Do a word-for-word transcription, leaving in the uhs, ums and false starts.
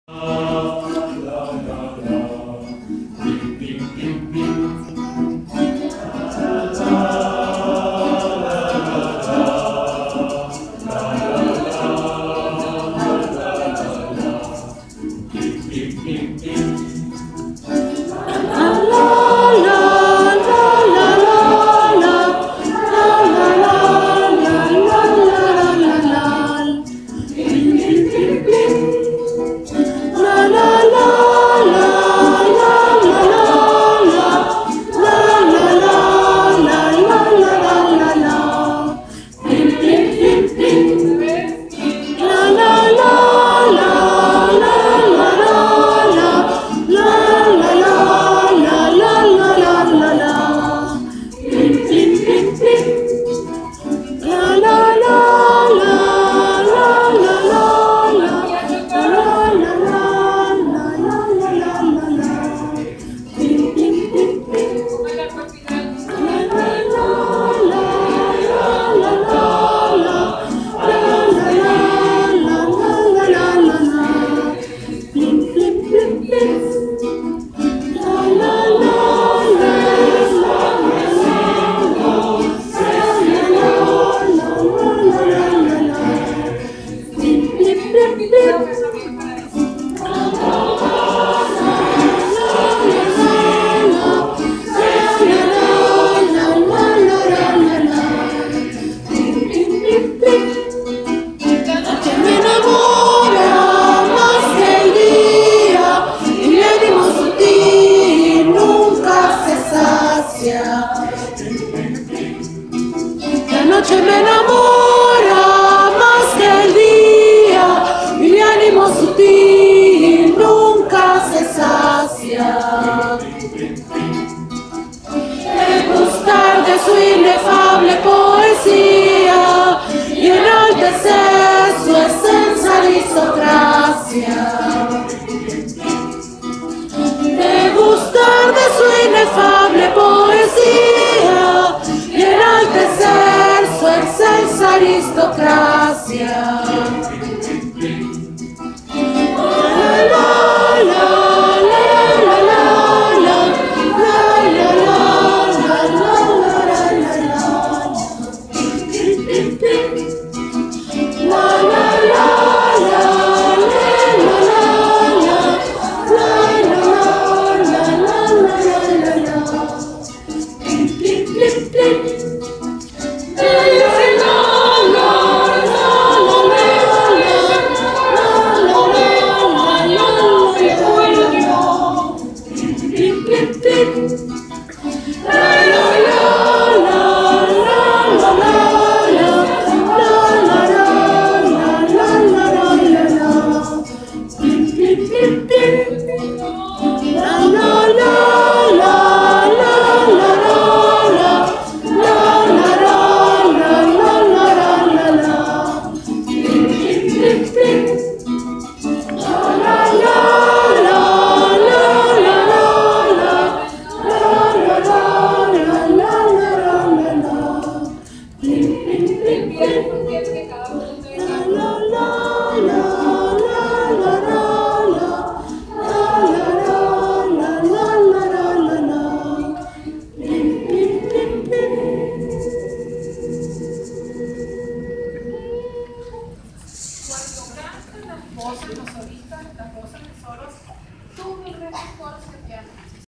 La noche me enamora más que el día y mi ánimo sutil nunca se sacia. De gustar de su inefable poesía y enaltecer su esencia aristocracia. De gustar de su inefable poesía y enaltecer su excelsa aristocracia. Los solistas, las voces de solos, tú mi respuesta que